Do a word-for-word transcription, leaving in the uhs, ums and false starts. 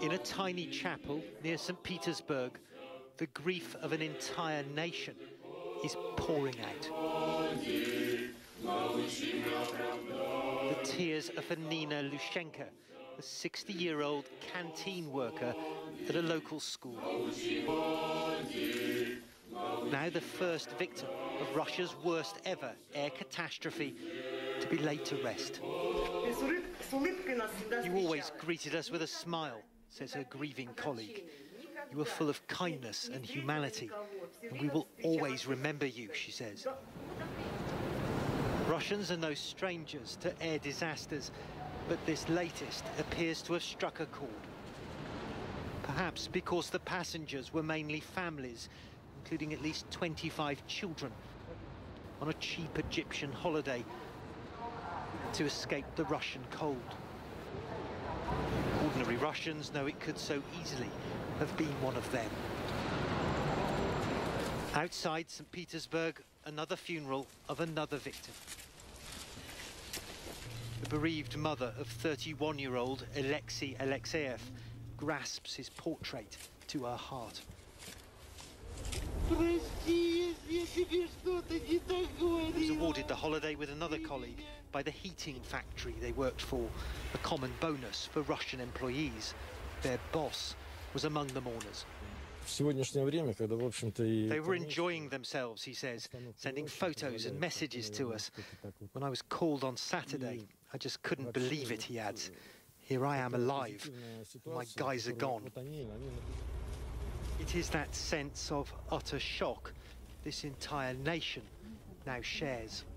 In a tiny chapel near Saint Petersburg, the grief of an entire nation is pouring out. The tears are for Nina Lushenko, a sixty-year-old canteen worker at a local school. Now the first victim of Russia's worst ever air catastrophe to be laid to rest. You always greeted us with a smile, says her grieving colleague. You were full of kindness and humanity, and we will always remember you, she says. Russians are no strangers to air disasters, but this latest appears to have struck a chord. Perhaps because the passengers were mainly families, including at least twenty-five children, on a cheap Egyptian holiday to escape the Russian cold. Ordinary Russians know it could so easily have been one of them. Outside Saint Petersburg, another funeral of another victim. The bereaved mother of thirty-one-year-old Alexei Alexeyev grasps his portrait to her heart. He was awarded the holiday with another colleague by the heating factory they worked for, a common bonus for Russian employees. Their boss was among the mourners. They were enjoying themselves, he says, sending photos and messages to us. When I was called on Saturday, I just couldn't believe it, he adds. Here I am alive, and my guys are gone. It is that sense of utter shock this entire nation now shares.